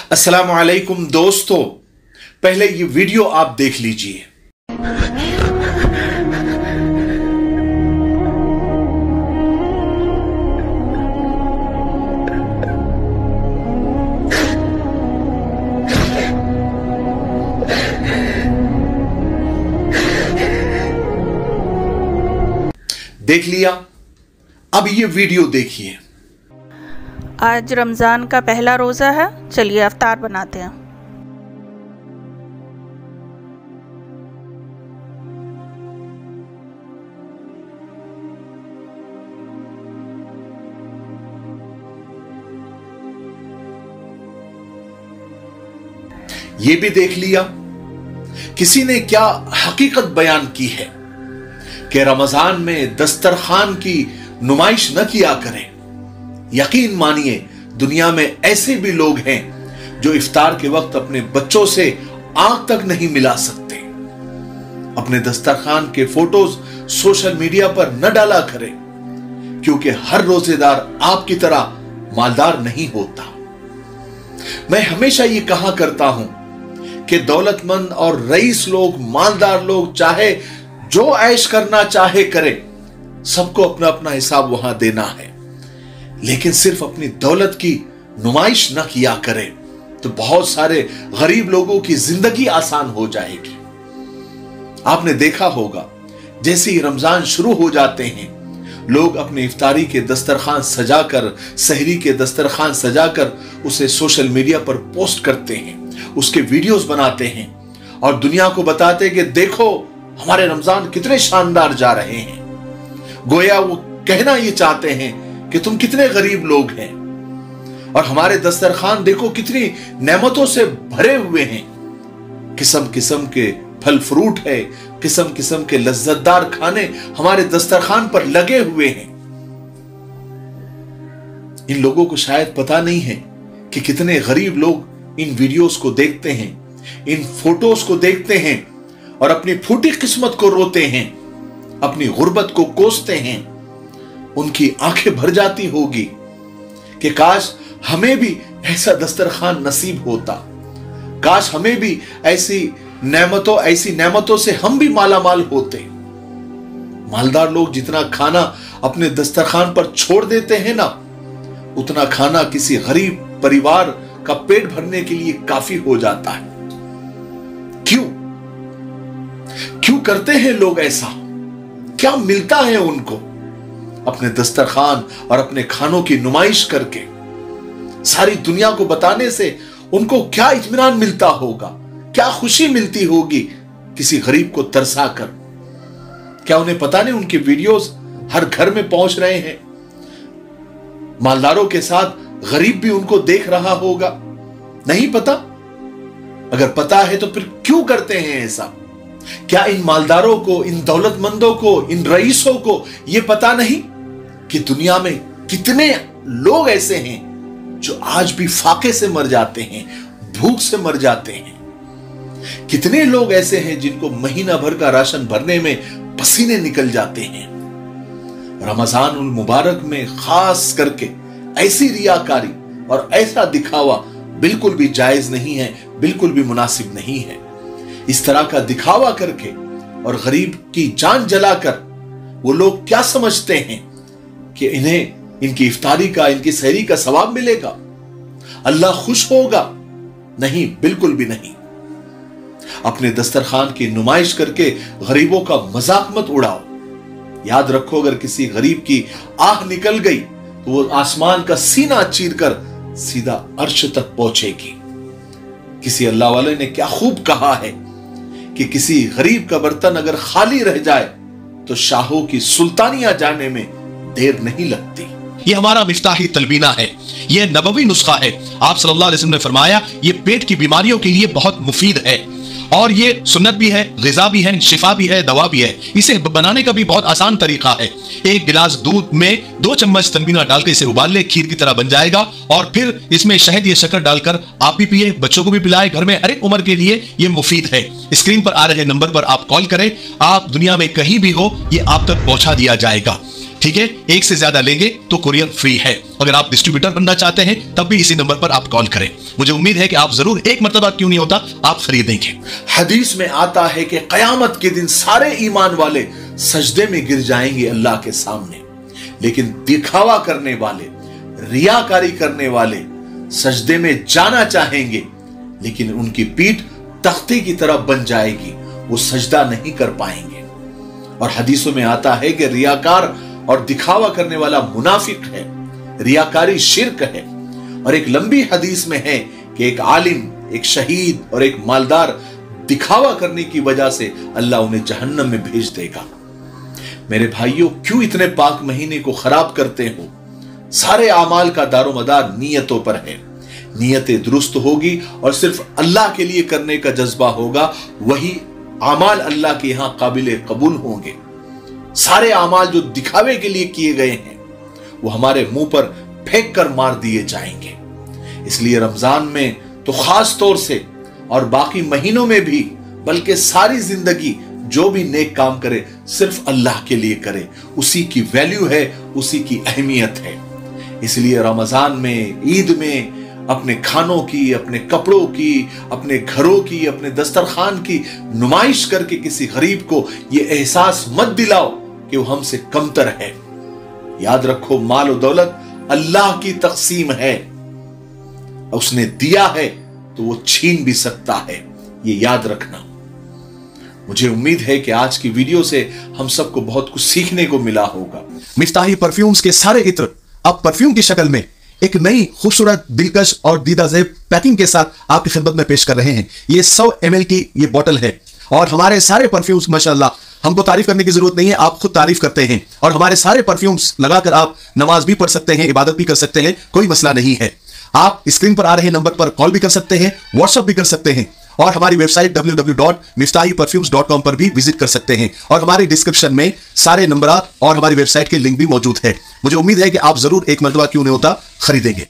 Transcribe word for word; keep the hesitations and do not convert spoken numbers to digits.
अस्सलामु अलैकुम दोस्तों, पहले ये वीडियो आप देख लीजिए। देख लिया? अब ये वीडियो देखिए। आज रमज़ान का पहला रोज़ा है, चलिए इफ्तार बनाते हैं। ये भी देख लिया किसी ने क्या हकीकत बयान की है कि रमजान में दस्तरखान की नुमाइश न किया करें। यकीन मानिए, दुनिया में ऐसे भी लोग हैं जो इफ्तार के वक्त अपने बच्चों से आंख तक नहीं मिला सकते। अपने दस्तरखान के फोटोज सोशल मीडिया पर न डाला करें, क्योंकि हर रोजेदार आपकी तरह मालदार नहीं होता। मैं हमेशा ये कहा करता हूं कि दौलतमंद और रईस लोग, मालदार लोग चाहे जो ऐश करना चाहे करें, सबको अपना अपना हिसाब वहां देना है, लेकिन सिर्फ अपनी दौलत की नुमाइश न किया करें तो बहुत सारे गरीब लोगों की जिंदगी आसान हो जाएगी। आपने देखा होगा, जैसे ही रमजान शुरू हो जाते हैं, लोग अपने इफ्तारी के दस्तरखान सजाकर, सहरी के दस्तरखान सजाकर उसे सोशल मीडिया पर पोस्ट करते हैं, उसके वीडियोस बनाते हैं और दुनिया को बताते हैं कि देखो हमारे रमजान कितने शानदार जा रहे हैं। गोया वो कहना ये चाहते हैं कि तुम कितने गरीब लोग हैं और हमारे दस्तरखान देखो कितनी नेमतों से भरे हुए हैं। किस्म किस्म के फल फ्रूट है, किस्म किस्म के लज्जतदार खाने हमारे दस्तरखान पर लगे हुए हैं। इन लोगों को शायद पता नहीं है कि कितने गरीब लोग इन वीडियोस को देखते हैं, इन फोटोज को देखते हैं और अपनी फूटी किस्मत को रोते हैं, अपनी गुर्बत को कोसते हैं। उनकी आंखें भर जाती होगी कि काश हमें भी ऐसा दस्तरखान नसीब होता, काश हमें भी ऐसी नेमतों ऐसी नेमतों से हम भी माला माल होते। मालदार लोग जितना खाना अपने दस्तरखान पर छोड़ देते हैं ना, उतना खाना किसी गरीब परिवार का पेट भरने के लिए काफी हो जाता है। क्यों क्यों करते हैं लोग ऐसा? क्या मिलता है उनको अपने दस्तरखान और अपने खानों की नुमाइश करके? सारी दुनिया को बताने से उनको क्या इत्मीनान मिलता होगा, क्या खुशी मिलती होगी किसी गरीब को तरसा कर? क्या उन्हें पता नहीं उनके वीडियोस हर घर में पहुंच रहे हैं? मालदारों के साथ गरीब भी उनको देख रहा होगा। नहीं पता? अगर पता है तो फिर क्यों करते हैं ऐसा? क्या इन मालदारों को, इन दौलतमंदों को, इन रईसों को यह पता नहीं कि दुनिया में कितने लोग ऐसे हैं जो आज भी फाके से मर जाते हैं, भूख से मर जाते हैं? कितने लोग ऐसे हैं जिनको महीना भर का राशन भरने में पसीने निकल जाते हैं? रमजान उल मुबारक में खास करके ऐसी रियाकारी और ऐसा दिखावा बिल्कुल भी जायज नहीं है, बिल्कुल भी मुनासिब नहीं है। इस तरह का दिखावा करके और गरीब की जान जलाकर वो लोग क्या समझते हैं कि इन्हें इनकी इफ्तारी का, इनकी सहरी का सवाब मिलेगा, अल्लाह खुश होगा? नहीं, बिल्कुल भी नहीं। अपने दस्तरखान की नुमाइश करके गरीबों का मजाक मत उड़ाओ। याद रखो, अगर किसी गरीब की आह निकल गई तो वो आसमान का सीना चीरकर सीधा अर्श तक पहुंचेगी। किसी अल्लाह वाले ने क्या खूब कहा है कि किसी गरीब का बर्तन अगर खाली रह जाए तो शाहों की सुल्तानियां जाने में देर नहीं लगती। ये हमारा मिफ्ताही तलबीना है, ये नबवी नुस्खा है। आप सल्लल्लाहु अलैहि वसल्लम ने फरमाया ये पेट की बीमारियों के लिए बहुत मुफीद है और ये सुन्नत भी है, ग़िज़ा भी है, शिफा भी है, दवा भी है। इसे बनाने का भी बहुत आसान तरीका है। एक गिलास दूध में दो चम्मच तनबीना डालकर इसे उबाल ले, खीर की तरह बन जाएगा और फिर इसमें शहद या शक्कर डालकर आप भी पिए, बच्चों को भी पिलाए। घर में हर एक उम्र के लिए ये मुफीद है। स्क्रीन पर आ रहे नंबर पर आप कॉल करें, आप दुनिया में कहीं भी हो ये आप तक पहुंचा दिया जाएगा। ٹھیک ہے, ایک سے زیادہ لیں گے تو کوریئر فری ہے. اگر آپ ڈسٹریبیوٹر بننا چاہتے ہیں تب بھی اسی نمبر پر آپ کال کریں. مجھے امید ہے کہ آپ ضرور ایک مرتبہ کیوں نہیں ہوتا آپ خریدیں گے. حدیث میں آتا ہے کہ قیامت کے دن سارے ایمان والے سجدے میں گر جائیں گے اللہ کے سامنے, لیکن دکھاوا کرنے والے, ریاکاری کرنے والے سجدے میں جانا چاہیں گے لیکن ان کی پیٹھ تختے کی طرف بن جائے گی, وہ سجدہ نہیں کر پائیں گے. اور حدیثوں میں آتا ہے کہ ریاکار اور دکھاوا کرنے والا منافق ہے, ریاکاری شرک ہے. اور ایک لمبی حدیث میں ہے کہ ایک عالم, ایک شہید اور ایک مالدار دکھاوا کرنے کی وجہ سے اللہ انہیں جہنم میں بھیج دے گا. میرے بھائیوں, کیوں اتنے پاک مہینے کو خراب کرتے ہو؟ سارے اعمال کا دار و مدار نیتوں پر ہے. نیتیں درست ہوگی اور صرف اللہ کے لیے کرنے کا جذبہ ہوگا, وہی اعمال اللہ کے یہاں قابل قبول ہوں گے. سارے اعمال جو دکھاوے کے لیے کیے گئے ہیں وہ ہمارے منہ پر پھینک کر مار دیے جائیں گے. اس لیے رمضان میں تو خاص طور سے اور باقی مہینوں میں بھی, بلکہ ساری زندگی جو بھی نیک کام کرے صرف اللہ کے لیے کرے, اسی کی ویلیو ہے, اسی کی اہمیت ہے. اس لیے رمضان میں, عید میں اپنے کھانوں کی, اپنے کپڑوں کی, اپنے گھروں کی, اپنے دسترخوان کی نمائش کر کے کسی غریب کو یہ احساس مت دلاؤ کہ وہ ہم سے کمتر ہے. یاد رکھو, مال و دولت اللہ کی تقسیم ہے, اس نے دیا ہے تو وہ چھین بھی سکتا ہے, یہ یاد رکھنا. مجھے امید ہے کہ آج کی ویڈیو سے ہم سب کو بہت کچھ سیکھنے کو ملا ہوگا. مفتاحی پرفیومز کے سارے عطر اب پرفیوم کی شکل میں ایک نئی خوبصورت, دلکش اور دیدہ زیب پیکنگ کے ساتھ آپ کی خدمت میں پیش کر رہے ہیں. یہ سو ایم ایل کی یہ بوٹل ہے اور ہمارے سارے پرفیومز ماشاءاللہ ہم کو تعریف کرنے کی ضرورت نہیں ہے, آپ خود تعریف کرتے ہیں. اور ہمارے سارے پرفیومز لگا کر آپ نماز بھی پڑھ سکتے ہیں, عبادت بھی کر سکتے ہیں, کوئی مسئلہ نہیں ہے. آپ اسکرین پر آ رہے نمبر پر کال بھی کر سکتے ہیں, واٹس ایپ بھی کر سکتے ہیں, اور ہماری website W W W dot Miftahi perfumes dot com پر بھی وزٹ کر سکتے ہیں. اور ہماری ڈسکرپشن میں سارے نمبرات اور ہماری ویب سائٹ کے لنک بھی موجود ہے. مجھے امید ہے کہ آپ ضرور ایک مرتبہ کیوں نہیں ہوتا خریدیں گے.